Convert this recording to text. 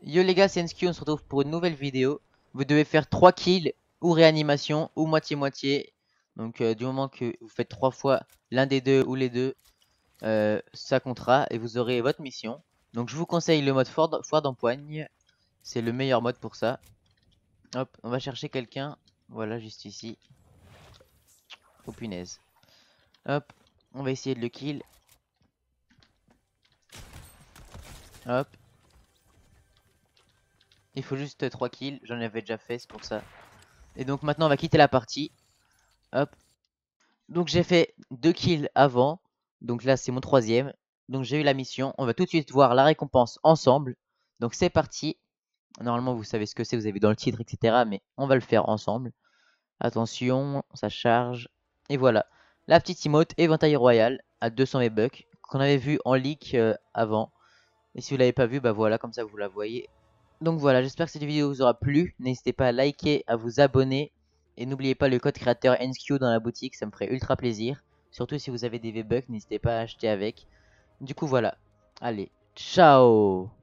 Yo les gars, c'est NSQ, on se retrouve pour une nouvelle vidéo. Vous devez faire 3 kills ou réanimation ou moitié-moitié. Donc du moment que vous faites 3 fois l'un des deux ou les deux, ça comptera et vous aurez votre mission. Donc je vous conseille le mode foire d'empoigne. C'est le meilleur mode pour ça. Hop, on va chercher quelqu'un. Voilà, juste ici. Oh punaise. Hop, on va essayer de le kill. Hop. Il faut juste 3 kills, j'en avais déjà fait, c'est pour ça. Et donc maintenant on va quitter la partie. Hop. Donc j'ai fait 2 kills avant. Donc là c'est mon troisième. Donc j'ai eu la mission. On va tout de suite voir la récompense ensemble. Donc c'est parti. Normalement vous savez ce que c'est, vous avez vu dans le titre, etc. Mais on va le faire ensemble. Attention, ça charge. Et voilà. La petite emote éventail royal à 200 V-Bucks qu'on avait vu en leak avant. Et si vous l'avez pas vu, bah voilà, comme ça vous la voyez. Donc voilà, j'espère que cette vidéo vous aura plu. N'hésitez pas à liker, à vous abonner. Et n'oubliez pas le code créateur NSQ dans la boutique, ça me ferait ultra plaisir. Surtout si vous avez des V-Bucks, n'hésitez pas à acheter avec. Du coup voilà, allez, ciao!